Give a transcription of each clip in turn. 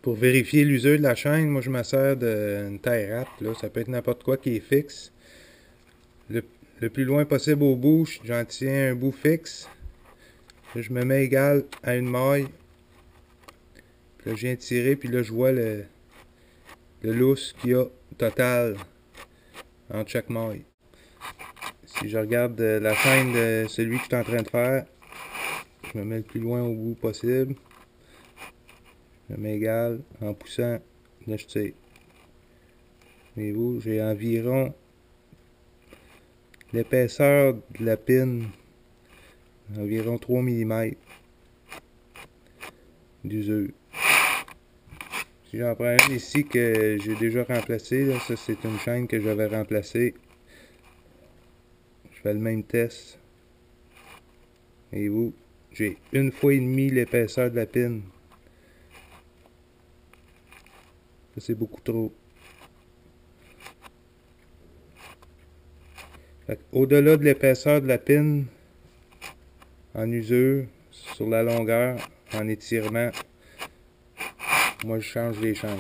Pour vérifier l'usure de la chaîne, moi je me sers d'une tie wrap, là. Ça peut être n'importe quoi qui est fixe. Le plus loin possible au bout, j'en tiens un bout fixe. Là, je me mets égal à une maille. Puis là, je viens tirer, puis là, je vois le lousse qu'il y a total entre chaque maille. Si je regarde la chaîne de celui que je suis en train de faire, je me mets le plus loin au bout possible. Je me mets égal en poussant, là je tire. Voyez-vous, j'ai environ l'épaisseur de la pine, environ 3 mm d'usure. Si j'en prends une ici que j'ai déjà remplacé, là, ça c'est une chaîne que j'avais remplacée. Je fais le même test. Voyez-vous, j'ai 1,5 fois l'épaisseur de la pine. Ça c'est beaucoup trop. Au-delà de l'épaisseur de la pine, en usure, sur la longueur, en étirement, moi je change les chaînes.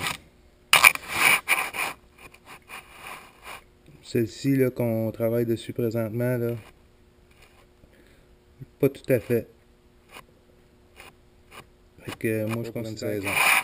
Celle-ci là qu'on travaille dessus présentement, là, pas tout à fait. Fait que moi je pense que c'est une saison.